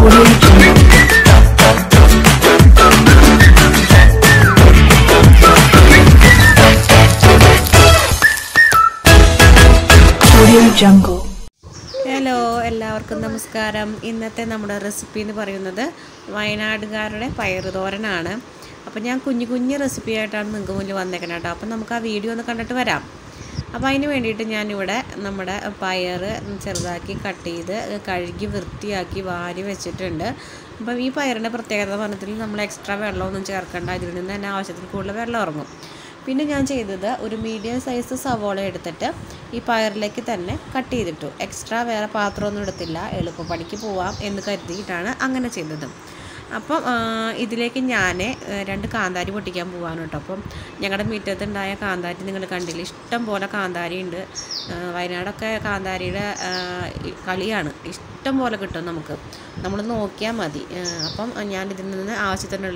Hello, എല്ലാവർക്കും നമസ്കാരം. ഇന്നത്തെ നമ്മുടെ റെസിപ്പി എന്ന് പറയുന്നത് വയനാടുകാരുടെ പയറുതോരനാണ്. അപ്പോൾ ഞാൻ കുഞ്ഞു റെസിപ്പി ആയിട്ടാണ് നിങ്ങൾക്ക് മുന്നിൽ വന്നേക്കുന്നത് കേട്ടോ. അപ്പോൾ നമുക്ക് ആ വീഡിയോ ഒന്ന് കണ്ടിട്ട് വരാം. അപ്പോൾ അതിന് വേണ്ടിയിട്ട് ഞാനിവിടെ നമ്മുടെ പയർ ചെറുതാക്കി കട്ട് ചെയ്ത് കഴുകി വൃത്തിയാക്കി വാരി വെച്ചിട്ടുണ്ട്. അപ്പം ഈ പയറിൻ്റെ പ്രത്യേകത പറഞ്ഞിട്ടുണ്ടെങ്കിൽ നമ്മൾ എക്സ്ട്രാ വെള്ളമൊന്നും ചേർക്കേണ്ട, ഇതിൽ നിന്ന് തന്നെ ആവശ്യത്തിന് കൂടുതൽ വെള്ളം ഇറങ്ങും. പിന്നെ ഞാൻ ചെയ്തത് ഒരു മീഡിയം സൈസ് സവോള എടുത്തിട്ട് ഈ പയറിലേക്ക് തന്നെ കട്ട് ചെയ്തിട്ടു. എക്സ്ട്രാ വേറെ പാത്രമൊന്നും എടുത്തില്ല, എളുപ്പപ്പണിക്ക് പോവാം എന്ന് കരുതിയിട്ടാണ് അങ്ങനെ ചെയ്തത്. അപ്പം ഇതിലേക്ക് ഞാൻ 2 കാന്താരി പൊട്ടിക്കാൻ പോവാണ് കേട്ടോ. അപ്പം ഞങ്ങളുടെ മുറ്റത്തുണ്ടായ കാന്താരി നിങ്ങൾ കണ്ടില്ല, ഇഷ്ടം പോലെ കാന്താരി ഉണ്ട്. വയനാടൊക്കെ കാന്താരിയുടെ കളിയാണ്, ഇഷ്ടം പോലെ കിട്ടും നമുക്ക്, നമ്മൾ നോക്കിയാൽ മതി. അപ്പം ഞാനിതിൽ നിന്ന് ആവശ്യത്തിനുള്ള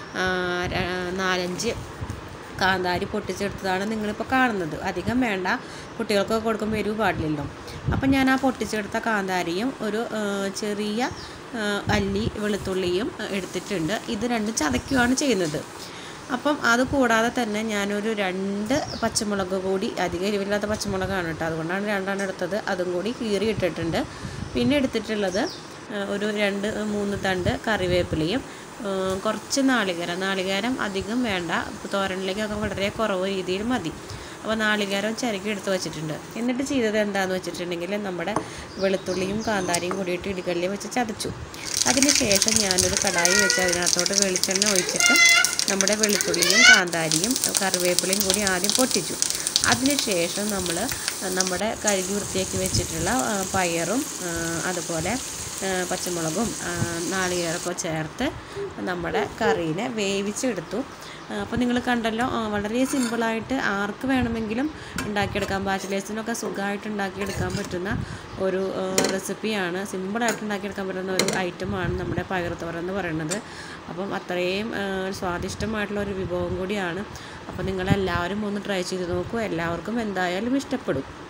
4-5 കാന്താരി പൊട്ടിച്ചെടുത്തതാണ് നിങ്ങളിപ്പോൾ കാണുന്നത്. അധികം വേണ്ട, കുട്ടികൾക്കൊക്കെ കൊടുക്കുമ്പോൾ എരിവ് പാടില്ലല്ലോ. അപ്പം ഞാൻ ആ പൊട്ടിച്ചെടുത്ത കാന്താരിയും ഒരു ചെറിയ അല്ലി വെളുത്തുള്ളിയും എടുത്തിട്ടുണ്ട്. ഇത് രണ്ടും ചതയ്ക്കുകയാണ് ചെയ്യുന്നത്. അപ്പം അത് കൂടാതെ തന്നെ ഞാനൊരു 2 പച്ചമുളക് കൂടി, അധികം എരിവില്ലാത്ത പച്ചമുളകാണ് കേട്ടോ, അതുകൊണ്ടാണ് 2 എടുത്തത്, അതും കൂടി കീറി ഇട്ടിട്ടുണ്ട്. പിന്നെ എടുത്തിട്ടുള്ളത് ഒരു 2-3 തണ്ട് കറിവേപ്പിലയും കുറച്ച് നാളികേരം അധികം വേണ്ട, തോരനിലേക്കൊക്കെ വളരെ കുറവ് രീതിയിൽ മതി. അപ്പോൾ നാളികേരം ചിരകി എടുത്ത് വെച്ചിട്ടുണ്ട്. എന്നിട്ട് ചെയ്തത് എന്താണെന്ന് വെച്ചിട്ടുണ്ടെങ്കിൽ നമ്മുടെ വെളുത്തുള്ളിയും കാന്താരിയും കൂടിയിട്ട് ഇടികല്ലിൽ വെച്ച് ചതച്ചു. അതിന് ശേഷം ഞാനൊരു കടായി വെച്ച് അതിനകത്തോട്ട് വെളിച്ചെണ്ണ ഒഴിച്ചിട്ട് നമ്മുടെ വെളുത്തുള്ളിയും കാന്താരിയും കറിവേപ്പിലയും കൂടി ആദ്യം പൊട്ടിച്ചു. അതിനുശേഷം നമ്മൾ നമ്മുടെ കഴുകി വൃത്തിയാക്കി വെച്ചിട്ടുള്ള പയറും അതുപോലെ പച്ചമുളകും നാളികേരമൊക്കെ ചേർത്ത് നമ്മുടെ കറീനെ വേവിച്ചെടുത്തു. അപ്പോൾ നിങ്ങൾ കണ്ടല്ലോ, വളരെ സിമ്പിളായിട്ട് ആർക്ക് വേണമെങ്കിലും ഉണ്ടാക്കിയെടുക്കാം. ബാച്ചിലേഴ്സിനൊക്കെ സുഖമായിട്ട് ഉണ്ടാക്കിയെടുക്കാൻ പറ്റുന്ന ഒരു റെസിപ്പിയാണ്, സിമ്പിളായിട്ട് ഉണ്ടാക്കിയെടുക്കാൻ പറ്റുന്ന ഒരു ഐറ്റമാണ് നമ്മുടെ പയറുതോരൻ എന്ന് പറയുന്നത്. അപ്പം അത്രയും സ്വാദിഷ്ടമായിട്ടുള്ള ഒരു വിഭവം കൂടിയാണ്. അപ്പോൾ നിങ്ങളെല്ലാവരും ഒന്ന് ട്രൈ ചെയ്ത് നോക്കൂ, എല്ലാവർക്കും എന്തായാലും ഇഷ്ടപ്പെടും.